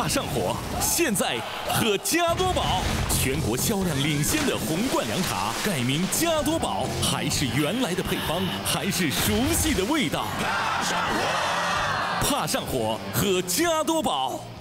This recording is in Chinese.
怕上火，现在喝加多宝，全国销量领先的红冠凉茶，改名加多宝，还是原来的配方，还是熟悉的味道。怕上火，喝加多宝。